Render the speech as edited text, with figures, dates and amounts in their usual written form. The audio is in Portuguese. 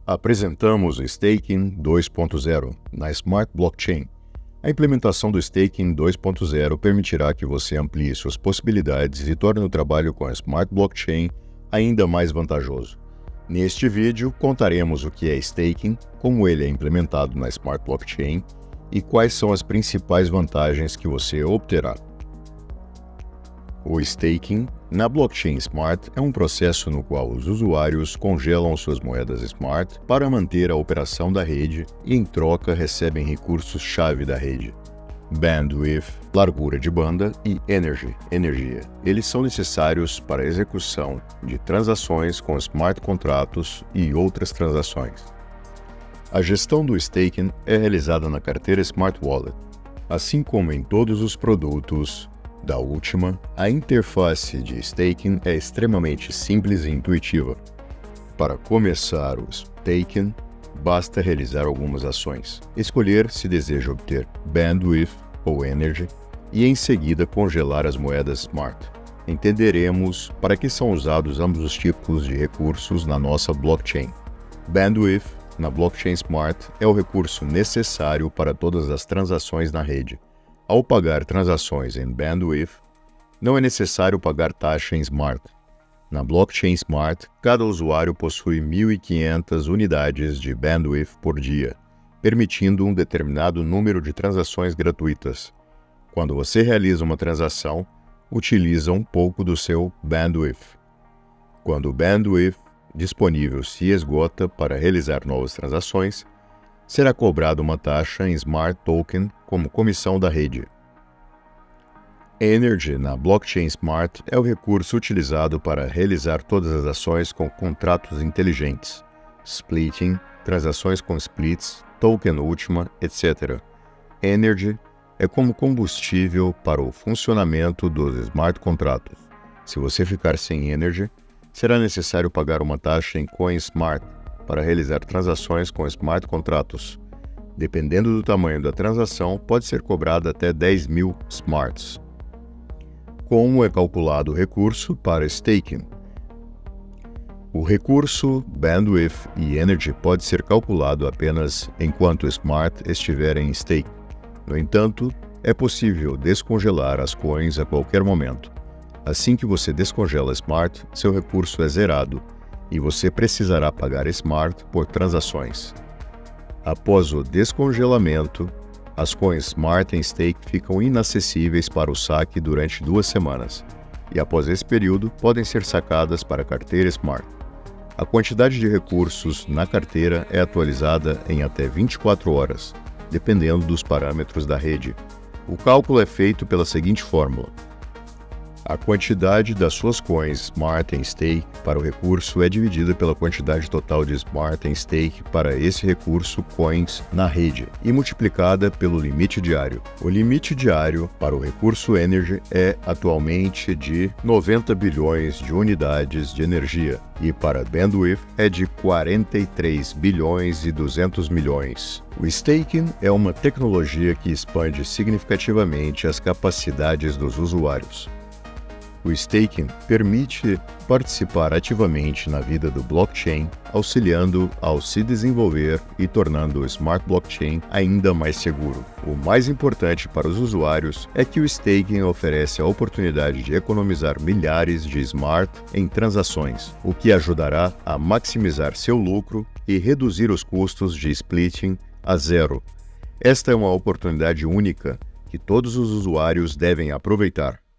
Apresentamos o Staking 2.0 na Smart Blockchain. A implementação do Staking 2.0 permitirá que você amplie suas possibilidades e torne o trabalho com a Smart Blockchain ainda mais vantajoso. Neste vídeo, contaremos o que é Staking, como ele é implementado na Smart Blockchain e quais são as principais vantagens que você obterá. O Staking na Blockchain Smart é um processo no qual os usuários congelam suas moedas Smart para manter a operação da rede e, em troca, recebem recursos-chave da rede: Bandwidth, largura de banda, e Energy, energia. Eles são necessários para a execução de transações com Smart Contratos e outras transações. A gestão do Staking é realizada na carteira Smart Wallet. Assim como em todos os produtos da Ultima, a interface de Staking é extremamente simples e intuitiva. Para começar o Staking, basta realizar algumas ações. Escolher se deseja obter Bandwidth ou Energy e em seguida congelar as moedas Smart. Entenderemos para que são usados ambos os tipos de recursos na nossa blockchain. Bandwidth na blockchain Smart é o recurso necessário para todas as transações na rede. Ao pagar transações em Bandwidth, não é necessário pagar taxa em Smart. Na blockchain Smart, cada usuário possui 1.500 unidades de Bandwidth por dia, permitindo um determinado número de transações gratuitas. Quando você realiza uma transação, utiliza um pouco do seu Bandwidth. Quando o Bandwidth disponível se esgota para realizar novas transações, será cobrada uma taxa em Smart Token como comissão da rede. Energy na blockchain Smart é o recurso utilizado para realizar todas as ações com contratos inteligentes, splitting, transações com splits, token Ultima, etc. Energy é como combustível para o funcionamento dos smart contratos. Se você ficar sem Energy, será necessário pagar uma taxa em Coin Smart para realizar transações com smart contratos. Dependendo do tamanho da transação, pode ser cobrada até 10.000 Smarts. Como é calculado o recurso para Staking? O recurso, Bandwidth e Energy pode ser calculado apenas enquanto Smart estiver em Stake. No entanto, é possível descongelar as coins a qualquer momento. Assim que você descongela Smart, seu recurso é zerado e você precisará pagar Smart por transações. Após o descongelamento, as coins Smart em Stake ficam inacessíveis para o saque durante 2 semanas, e após esse período podem ser sacadas para a carteira Smart. A quantidade de recursos na carteira é atualizada em até 24 horas, dependendo dos parâmetros da rede. O cálculo é feito pela seguinte fórmula: a quantidade das suas coins Smart em Stake para o recurso é dividida pela quantidade total de Smart em Stake para esse recurso coins na rede e multiplicada pelo limite diário. O limite diário para o recurso Energy é atualmente de 90 bilhões de unidades de energia e para Bandwidth é de 43 bilhões e 200 milhões. O Staking é uma tecnologia que expande significativamente as capacidades dos usuários. O Staking permite participar ativamente na vida do blockchain, auxiliando ao se desenvolver e tornando o Smart Blockchain ainda mais seguro. O mais importante para os usuários é que o Staking oferece a oportunidade de economizar milhares de Smart em transações, o que ajudará a maximizar seu lucro e reduzir os custos de splitting a zero. Esta é uma oportunidade única que todos os usuários devem aproveitar.